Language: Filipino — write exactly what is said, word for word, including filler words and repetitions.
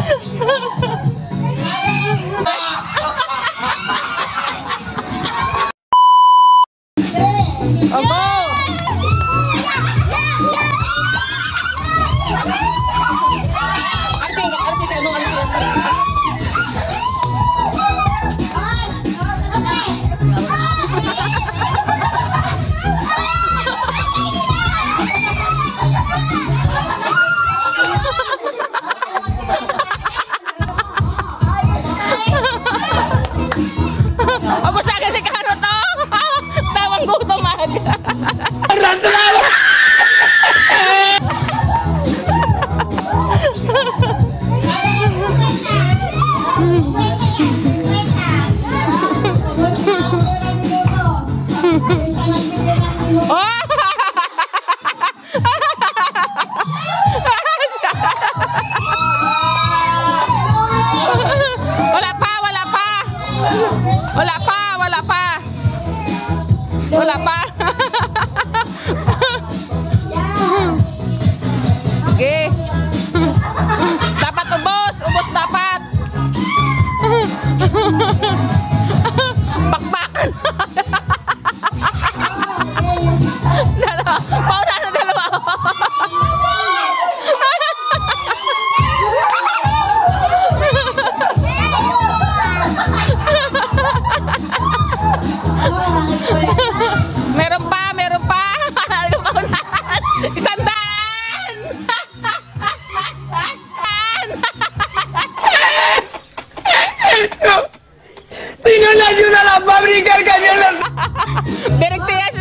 Wala pa, wala pa. Wala pa. Okay. Dapat ubos, ubos dapat. Bakbakan. Dalawa, pauna na dalawa. Meron pa, meron pa. Isang daan. Sinulan nyo na lang, pabrikan ka nyo lang. Direktiya